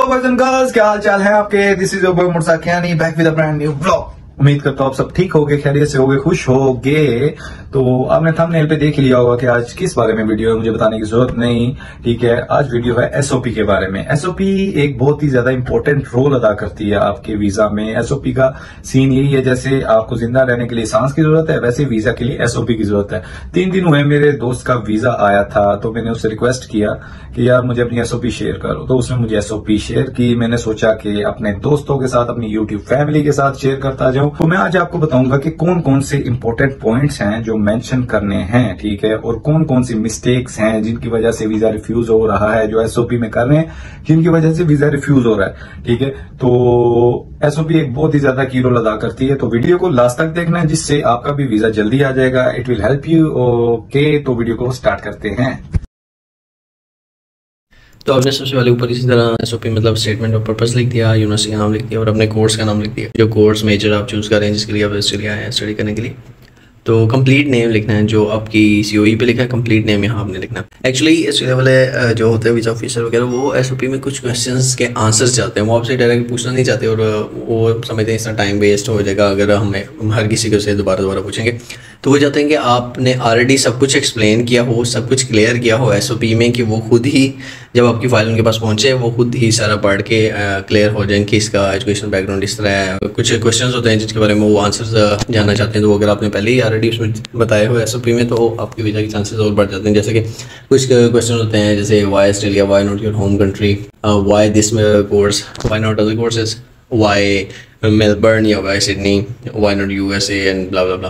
Boys and girls, क्या हाल चाल है आपके। This is your boy Mursa Kiyani back with a brand new vlog. उम्मीद करता हूँ आप सब ठीक होगे, खैरियत से होगे, खुश होगे। तो आपने थंबनेल पे देख लिया होगा कि आज किस बारे में वीडियो है, मुझे बताने की जरूरत नहीं। ठीक है, आज वीडियो है एसओपी के बारे में। एसओपी एक बहुत ही ज्यादा इंपॉर्टेंट रोल अदा करती है आपके वीजा में। एसओपी का सीन यही है, जैसे आपको जिंदा रहने के लिए सांस की जरूरत है, वैसे वीजा के लिए एसओपी की जरूरत है। 3 दिन हुए मेरे दोस्त का वीजा आया था, तो मैंने उससे रिक्वेस्ट किया कि यार मुझे अपनी एसओपी शेयर करो। तो उसने मुझे एसओपी शेयर की। मैंने सोचा कि अपने दोस्तों के साथ, अपनी यूट्यूब फैमिली के साथ शेयर करता जाऊं। तो मैं आज आपको बताऊंगा कि कौन कौन से इंपॉर्टेंट पॉइंट्स हैं जो मेंशन करने हैं, ठीक है, और कौन कौन सी मिस्टेक्स हैं जिनकी वजह से वीजा रिफ्यूज हो रहा है, जो एसओपी में कर रहे हैं जिनकी वजह से वीजा रिफ्यूज हो रहा है। ठीक है, तो एसओपी एक बहुत ही ज्यादा की रोल अदा करती है। तो वीडियो को लास्ट तक देखना है, जिससे आपका भी वीजा जल्दी आ जाएगा। It will help you. Okay, तो वीडियो को स्टार्ट करते हैं। तो आपने सबसे पहले ऊपर इसी तरह एसओपी मतलब स्टेटमेंट ऑफ पर्पस लिख दिया, यूनिवर्सिटी का नाम लिख दिया और अपने कोर्स का नाम लिख दिया, जो कोर्स मेजर आप चूज़ कर रहे हैं, जिसके लिए आप ऑस्ट्रेलिया आए हैं स्टडी करने के लिए। तो कंप्लीट नेम लिखना है, जो आपकी सीओई पे लिखा है कंप्लीट नेम यहाँ आपने लिखना है। एक्चुअली ऑस्ट्रेलिया वाले जो होते हैं वीज़ा ऑफिसर वगैरह, वो एसओपी में कुछ क्वेश्चंस के आंसर्स चाहते हैं, वो आपसे डायरेक्ट पूछना नहीं चाहते, और वो समझते हैं इसका टाइम वेस्ट हो जाएगा अगर हम हर किसी को से दोबारा पूछेंगे। तो वो चाहते हैं कि आपने ऑलरेडी सब कुछ एक्सप्लेन किया हो, सब कुछ क्लियर किया हो एसओपी में, कि वो खुद ही जब आपकी फाइल उनके पास पहुंचे वो खुद ही सारा पढ़ के क्लियर हो जाए कि इसका एजुकेशन बैकग्राउंड इस तरह है। कुछ क्वेश्चंस होते हैं जिसके बारे में वो आंसर्स जानना चाहते हैं, तो अगर आपने पहले ही ऑलरेडी उसमें बताए हो एसओपी में, तो आपके वीज़ा के चांसेस और बढ़ जाते हैं। जैसे कि कुछ क्वेश्चन होते हैं जैसे why Australia, why not your home country, why this course, why not other courses, why Melbourne या why Sydney, why not USA and blah blah blah.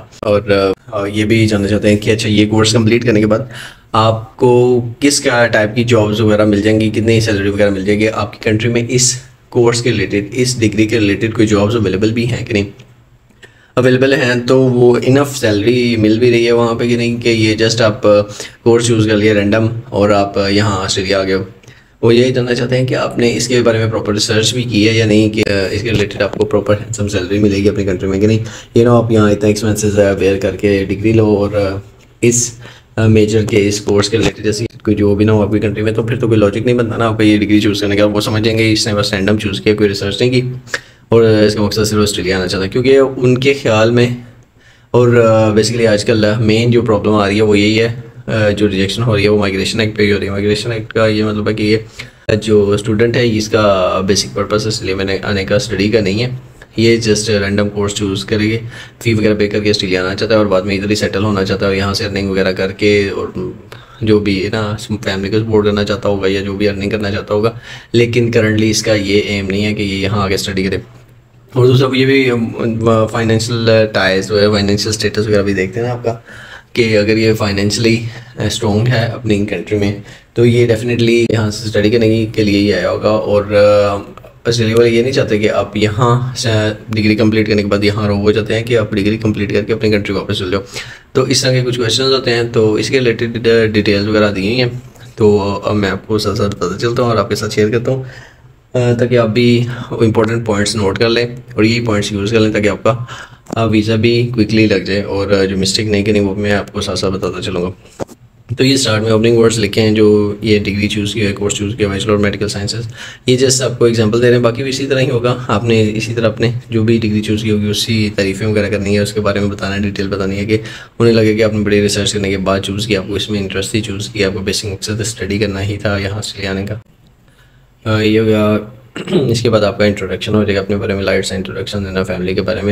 और ये भी जानना चाहते हैं कि अच्छा ये कोर्स कंप्लीट करने के बाद आपको किस टाइप की जॉब्स वगैरह मिल जाएंगी, कितनी सैलरी वगैरह मिल जाएगी आपकी कंट्री में, इस कोर्स के रिलेटेड, इस डिग्री के रिलेटेड कोई जॉब्स अवेलेबल भी हैं कि नहीं। अवेलेबल हैं तो वो इनफ सैलरी मिल भी रही है वहाँ पे कि नहीं, कि ये जस्ट आप कोर्स चूज़ कर लिया रैंडम और आप यहाँ ऑस्ट्रेलिया आ गए हो। वो यही जानना चाहते हैं कि आपने इसके बारे में प्रॉपर रिसर्च भी की है या नहीं, कि इसके रिलेटेड आपको प्रॉपर हैंडसम सैलरी मिलेगी अपनी कंट्री में कि नहीं। ये ना आप यहाँ इतना एक्सपेंसेस बेयर करके डिग्री लो और इस मेजर के इस कोर्स के रिलेटेड जैसे कोई जो भी ना हो आपकी कंट्री में, तो फिर तो कोई लॉजिक नहीं बनता ना आपका ये डिग्री चूज़ करने का। वो समझेंगे इसने बस रैंडम चूज़ किया, कोई रिसर्च नहीं की, और इसका मकसद सिर्फ ऑस्ट्रेलिया आना चाहता है। क्योंकि उनके ख्याल में, और बेसिकली आजकल मेन जो प्रॉब्लम आ रही है वो यही है, जो रिजेक्शन हो रही है वो माइग्रेशन एक्ट पे ही हो रही है। माइग्रेशन एक्ट का ये मतलब है कि ये जो स्टूडेंट है इसका बेसिक पर्पस इसलिए मैंने आने का स्टडी का नहीं है, ये जस्ट रैंडम कोर्स चूज़ करेंगे, फ़ी वगैरह पे करके ऑस्ट्रेलिया आना चाहता है और बाद में इधर ही सेटल होना चाहता है और यहाँ से अर्निंग वगैरह करके, और जो भी है ना फैमिली को सपोर्ट करना चाहता होगा या जो भी अर्निंग करना चाहता होगा। लेकिन करंटली इसका ये एम नहीं है कि ये यहाँ आके स्टडी करे। और दूसरा ये भी फाइनेंशियल टाइज, फाइनेंशियल स्टेटस वगैरह भी देखते हैं ना आपका, कि अगर ये फाइनेंशियली स्ट्रॉन्ग है अपनी कंट्री में, तो ये डेफिनेटली यहाँ से स्टडी करने के लिए ही आया होगा। और ऑस्ट्रेलिया वाले ये नहीं चाहते कि आप यहाँ डिग्री कंप्लीट करने के बाद यहाँ रहो, वो चाहते हैं कि आप डिग्री कंप्लीट करके अपनी कंट्री वापस चल जाओ। तो इस तरह के कुछ क्वेश्चंस होते हैं, तो इसके रिलेटेड डिटेल्स वगैरह दी हैं, तो अब मैं आपको साथ साथ बताता चलता हूँ और आपके साथ शेयर करता हूँ, ताकि आप भी इंपॉर्टेंट पॉइंट्स नोट कर लें और यही पॉइंट्स यूज़ कर लें, ताकि आपका वीज़ा भी क्विकली लग जाए और जो मिस्टेक नहीं करनी वो मैं आपको साथ साथ बताता चलूँगा। तो ये स्टार्ट में ओपनिंग वर्ड्स लिखे हैं, जो ये डिग्री चूज़ किया है, कोर्स चूज़ किया बैचलर ऑफ मेडिकल साइंसेज, ये जस्ट आपको एग्जांपल दे रहे हैं, बाकी भी इसी तरह ही होगा। आपने इसी तरह अपने जो भी डिग्री चूज़ की होगी उसकी तारीफ़ें वगैरह करनी है, उसके बारे में बताना है, डिटेल बतानी है, कि उन्हें लगे कि आपने बड़ी रिसर्च करने के बाद चूज़ किया, आपको इसमें इंटरेस्ट ही चूज़ किया, आपको बेसिक मकसद स्टडी करना ही था यहाँ से आने का। ये हो गया। इसके बाद आपका इंट्रोडक्शन हो जाएगा अपने बारे में, लाइट सा इंट्रोडक्शन देना फैमिली के बारे में,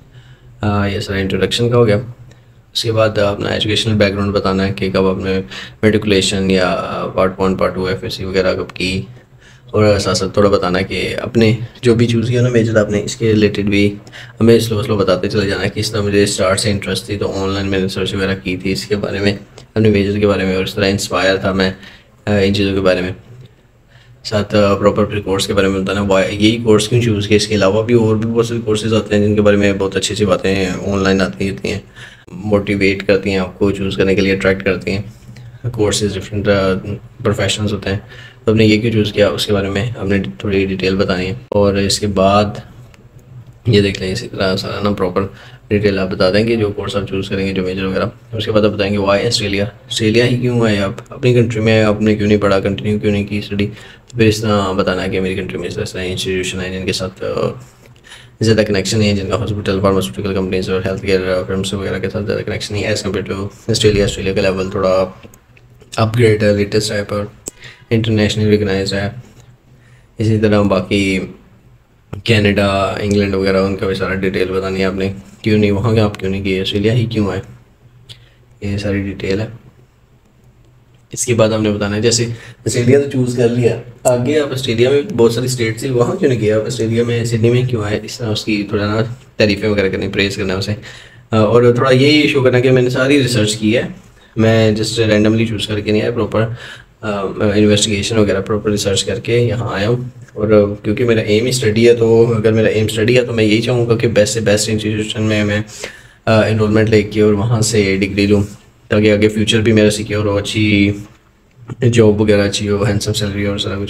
ये सारा इंट्रोडक्शन का हो गया। उसके बाद अपना एजुकेशनल बैकग्राउंड बताना है कि कब आपने मेट्रिकुलेशन या पार्ट 1 पार्ट 2 एफएससी वगैरह कब की, और साथ साथ थोड़ा बताना है कि अपने जो भी चूज़ किया ना मेजर आपने, इसके रिलेटेड भी हमें स्लो बताते चले जाना है कि इस तरह मुझे स्टार्ट से इंटरेस्ट थी, तो ऑनलाइन मैंने रिसर्च वगैरह की थी इसके बारे में, अपने मेजर के बारे में, और इस तरह इंस्पायर था मैं इन चीज़ों के बारे में। साथ प्रॉपर कोर्स के बारे में बताना, वाई यही कोर्स क्यों चूज़ किया, इसके अलावा भी और भी बहुत सारे कोर्सेज आते हैं जिनके बारे में बहुत अच्छी अच्छी बातें ऑनलाइन आती रहती हैं, मोटिवेट करती हैं आपको चूज़ करने के लिए, अट्रैक्ट करती हैं। कोर्सेज डिफरेंट प्रोफेशनल्स होते हैं, तो आपने ये क्यों चूज़ किया उसके बारे में आपने थोड़ी डिटेल बतानी है। और इसके बाद ये देख लें इसी तरह सारा ना प्रॉपर डिटेल आप बता देंगे जो कोर्स आप चूज़ करेंगे, जो मेजर वगैरह। उसके बाद आप बताएंगे वाई ऑस्ट्रेलिया, ऑस्ट्रेलिया ही क्यों है, आप अपनी कंट्री में आपने क्यों नहीं पढ़ा, कंटिन्यू क्यों नहीं की स्टडी। तो फिर इस तरह बताना है कि मेरी कंट्री में इस तरह इंस्टीट्यूशन है जिनके साथ ज़्यादा कनेक्शन है, जिनका हॉस्पिटल, फार्मास्यूटिकल कंपनीज और हेल्थ केयर फर्म्स वगैरह के साथ ज़्यादा कनेक्शन है as compare to Australia. Australia का लेवल थोड़ा अपग्रेड है, लेटेस्ट है, पर इंटरनेशनली रिकगनाइज है। इसी तरह बाकी कनाडा, इंग्लैंड वगैरह, उनका भी सारा डिटेल बतानी है आपने, क्यों नहीं वहाँ के आप क्यों नहीं गए, ऑस्ट्रेलिया ही क्यों है, ये सारी डिटेल है। इसके बाद हमने बताना है जैसे ऑस्ट्रेलिया तो चूज़ कर लिया, आगे आप ऑस्ट्रेलिया में बहुत सारी स्टेट से, वहाँ क्यों नहीं गया, ऑस्ट्रेलिया में सिडनी में क्यों आए, इस तरह उसकी थोड़ा ना तारीफ़ें वगैरह करनी, प्रेज़ करना उसे, और थोड़ा ये शो करना कि मैंने सारी रिसर्च की है, मैं जस्ट रैंडमली चूज़ करके नहीं आया, प्रॉपर इन्वेस्टिगेशन वगैरह प्रॉपर रिसर्च करके यहाँ आया हूँ। और क्योंकि मेरा एम ही स्टडी है, तो अगर मेरा एम स्टडी है तो मैं यही चाहूँगा कि बेस्ट से बेस्ट इंस्टीट्यूशन में मैं इनरोलमेंट लेके और वहाँ से डिग्री लूँ, ताकि आगे फ्यूचर भी मेरा सिक्योर हो, अच्छी जॉब वगैरह अच्छी हो, हैंडसम सैलरी और सारा कुछ।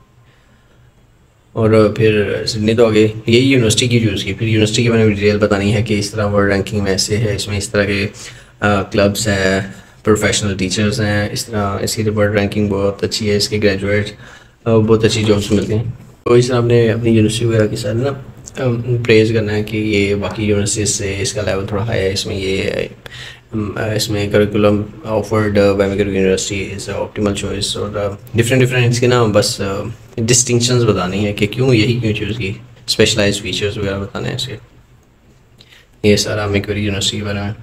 और फिर सिडनी तो आगे यही यूनिवर्सिटी की चूज़ की, फिर यूनिवर्सिटी की मैंने डिटेल बतानी है कि इस तरह वर्ल्ड रैंकिंग में ऐसे है, इसमें इस तरह के क्लब्स हैं, प्रोफेशनल टीचर्स हैं, इस तरह इसकी वर्ल्ड रैंकिंग बहुत अच्छी है, इसके ग्रेजुएट बहुत अच्छी जॉब्स मिलती हैं। तो इस तरह आपने अपनी यूनिवर्सिटी वगैरह के साथ ना प्रेज़ करना है कि ये बाकी यूनिवर्सिटी से इसका लेवल थोड़ा हाई है, इसमें ये है, इसमें curriculum offered by Macquarie university is optimal choice, और डिफरेंट इसके ना बस डिस्टिंक्शंस बतानी है कि क्यों यही क्यों चूज़ की, स्पेशलाइज्ड फीचर्स वगैरह बताने हैं इसके, ये सारा मैकगुइगर यूनिवर्सिटी के बारे में।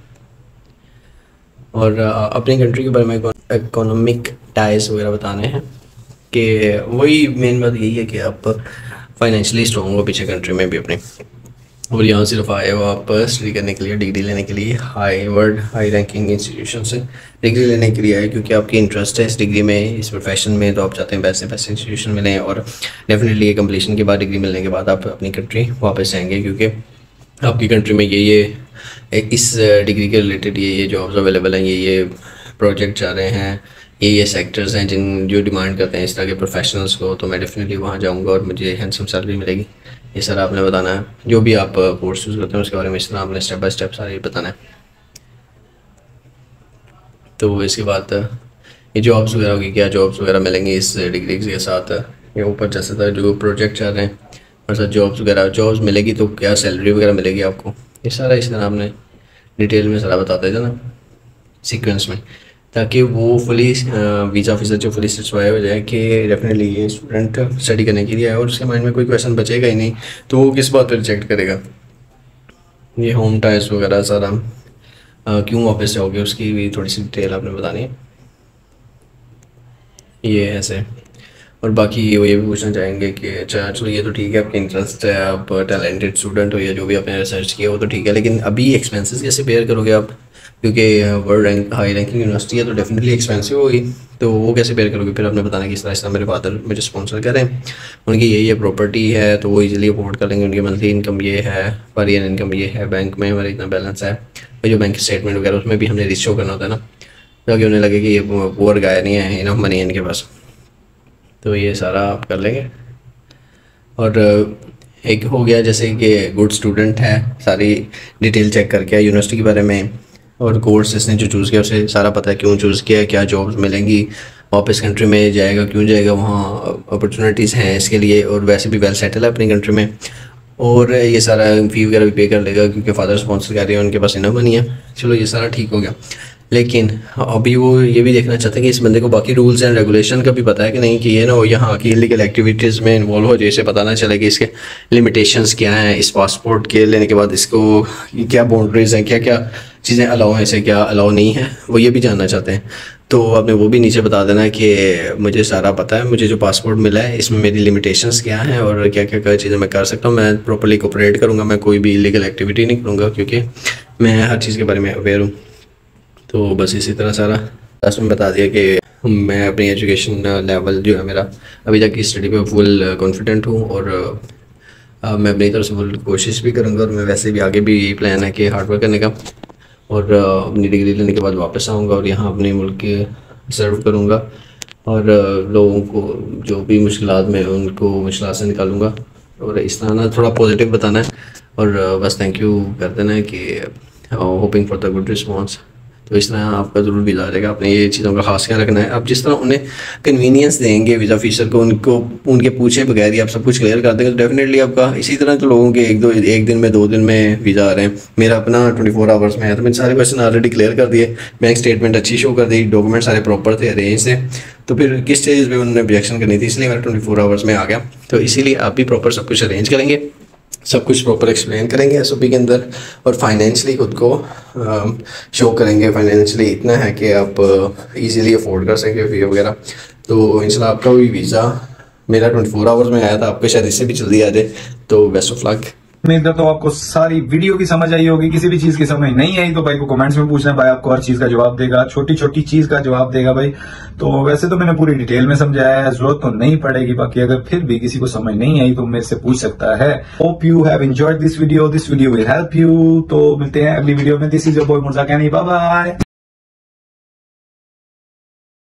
और अपनी कंट्री के बारे में इकोनॉमिक टाइज वगैरह बताने हैं कि वही मेन बात यही है कि आप फाइनेंशियली स्ट्रॉन्ग हो पीछे कंट्री में भी अपने, और यहाँ सिर्फ आए हो आप स्टडी करने के लिए, डिग्री लेने के लिए, हाई रैंकिंग इंस्टीट्यूशन से डिग्री लेने के लिए आए, क्योंकि आपकी इंटरेस्ट है इस डिग्री में, इस प्रोफेशन में, तो आप चाहते हैं बेस्ट से बेस्ट इंस्टीट्यूशन मिलें, और डेफिनेटली ये कंप्लीशन के बाद, डिग्री मिलने के बाद आप अपनी कंट्री वापस आएंगे, क्योंकि आपकी कंट्री में ये इस डिग्री के रिलेटेड ये जॉब्स अवेलेबल हैं, ये प्रोजेक्ट जा रहे हैं, ये सेक्टर्स हैं जो डिमांड करते हैं इस तरह के प्रोफेशनल्स को, तो मैं डेफिनेटली वहाँ जाऊँगा और मुझे हैंडसम सैलरी मिलेगी। ये सारा आपने बताना है, जो भी आप कोर्स यूज़ करते हैं उसके बारे में इस तरह आपने स्टेप बाय स्टेप सारे बताना है। तो इसके बाद ये जॉब्स वगैरह होगी, क्या जॉब्स वगैरह मिलेंगी इस डिग्री के साथ, ये ऊपर जैसे था जो प्रोजेक्ट चल रहे हैं और साथ जॉब्स वगैरह, जॉब्स मिलेगी तो क्या सैलरी वगैरह मिलेगी आपको, ये सारा इस तरह आपने डिटेल में सारा बताते थे ना सीक्वेंस में, ताकि वो फुली वीज़ा ऑफिसर जो फुली सेटिस्फाई हो जाए कि डेफिनेटली ये स्टूडेंट स्टडी करने के लिए आया, और उसके माइंड में कोई क्वेश्चन बचेगा ही नहीं, तो वो किस बात पर रिजेक्ट करेगा। ये होम टाइज वगैरह सारा क्यों वापस जाओगे उसकी भी थोड़ी सी डिटेल आपने बतानी है, ये ऐसे। और बाकी ये भी पूछना चाहेंगे कि अच्छा चलो ये तो ठीक है, आपके इंटरेस्ट है, आप टैलेंटेड स्टूडेंट हो या जो भी आपने रिसर्च किया वो तो ठीक है, लेकिन अभी एक्सपेंसेस कैसे बेयर करोगे आप, क्योंकि world rank high ranking university है तो डेफिनेटली एक्सपेंसिव होगी, तो वो कैसे बेयर करोगे। फिर आपने बताना कि इस तरह मेरे फादर मुझे स्पॉन्सर करें, उनकी ये प्रॉपर्टी है तो वो इजीली अफोर्ड कर लेंगे, उनकी मंथली इनकम ये है, पर ईयर इनकम ये है, बैंक में हमारा इतना बैलेंस है, और जो बैंक स्टेटमेंट वगैरह उसमें भी हमने रिच शो करना होता है ना, ताकि उन्हें लगे कि ये पुअर गाय नहीं है, इनफ मनी है इनके पास, तो ये सारा आप कर लेंगे। और एक हो गया जैसे कि गुड स्टूडेंट है, सारी डिटेल चेक करके यूनिवर्सिटी के बारे में और कोर्स इसने जो चूज़ किया उसे सारा पता है क्यों चूज़ किया है, क्या जॉब्स मिलेंगी, वापस कंट्री में जाएगा क्यों जाएगा, वहाँ अपॉर्चुनिटीज़ हैं इसके लिए, और वैसे भी वेल सेटल है अपनी कंट्री में, और ये सारा फ़ी वगैरह भी पे कर लेगा क्योंकि फादर स्पॉन्सर कर रहे हैं, उनके पास इनफ मनी है। चलो ये सारा ठीक हो गया, लेकिन अभी वो ये भी देखना चाहते हैं कि इस बंदे को बाकी रूल्स एंड रेगुलेशन का भी पता है कि नहीं, कि ये ना हो यहाँ की इलीगल एक्टिविटीज़ में इन्वॉल्व हो, जैसे पता ना चले कि इसके लिमिटेशंस क्या हैं, इस पासपोर्ट के लेने के बाद इसको क्या बाउंड्रीज़ हैं, क्या क्या चीज़ें अलाउ हैं, इसे क्या अलाउ नहीं है, वो ये भी जानना चाहते हैं। तो आपने वो भी नीचे बता देना कि मुझे सारा पता है, मुझे जो पासपोर्ट मिला है इसमें मेरी लिमिटेशंस क्या हैं और क्या क्या चीज़ें मैं कर सकता हूँ, मैं प्रॉपर्ली कोऑपरेट करूँगा, मैं कोई भी इलीगल एक्टिविटी नहीं करूँगा क्योंकि मैं हर चीज़ के बारे में अवेयर हूँ। तो बस इसी तरह सारा लास्ट में बता दिया कि मैं अपनी एजुकेशन लेवल जो है मेरा अभी तक की स्टडी पे फुल कॉन्फिडेंट हूँ, और मैं अपनी तरफ से फुल कोशिश भी करूँगा, और मैं वैसे भी आगे भी यही प्लान है कि हार्ड वर्क करने का, और अपनी डिग्री लेने के बाद वापस आऊँगा और यहाँ अपने मुल्क के सर्व करूँगा, और लोगों को जो भी मुश्किलात में उनको मुश्किलात से निकालूँगा, और इस तरह ना थोड़ा पॉजिटिव बताना है और बस थैंक यू कर देना है कि hoping for the good response. तो इस तरह आपका ज़रूर वीज़ा आ जाएगा। आपने ये चीज़ों का खास ख्याल रखना है। आप जिस तरह उन्हें कन्वीनियंस देंगे वीज़ा ऑफिसर को, उनके पूछे बगैर ही आप सब कुछ क्लियर कर देंगे तो डेफिनेटली आपका, इसी तरह तो लोगों के एक दिन में 2 दिन में वीज़ा आ रहे हैं। मेरा अपना 24 आवर्स में है, तो मैंने सारे क्वेश्चन ऑलरेडी क्लियर कर दिए, बैंक स्टेटमेंट अच्छी शो कर दी, डॉक्यूमेंट सारे प्रॉपर थे, अरेंज थे। तो फिर किस चीज़ पे उन्होंने ऑब्जेक्शन करनी थी, इसलिए मेरा 24 आवर्स में आ गया। तो इसीलिए आप भी प्रॉपर सब कुछ अरेंज करेंगे, सब कुछ प्रॉपर एक्सप्लेन करेंगे एसओपी के अंदर, और फाइनेंशियली खुद को शो करेंगे। फाइनेंशियली इतना है कि आप इजीली अफोर्ड कर सकेंगे फी वगैरह। तो इंशाल्लाह आपका भी वीज़ा, मेरा 24 आवर्स में आया था, आपका शायद इससे भी जल्दी आ जाए। तो बेस्ट ऑफ लक। उम्मीद करता हूँ आपको सारी वीडियो की समझ आई होगी। किसी भी चीज की समझ नहीं आई तो भाई को कमेंट्स में पूछना, भाई आपको हर चीज का जवाब देगा, छोटी छोटी चीज का जवाब देगा भाई। तो वैसे तो मैंने पूरी डिटेल में समझाया है, जरूरत तो नहीं पड़ेगी। बाकी अगर फिर भी किसी को समझ नहीं आई तो मेरे से पूछ सकता है। Hope you have enjoyed this video will help you. तो मिलते हैं अगली वीडियो में। This is your boy Murza Kaini, bye bye.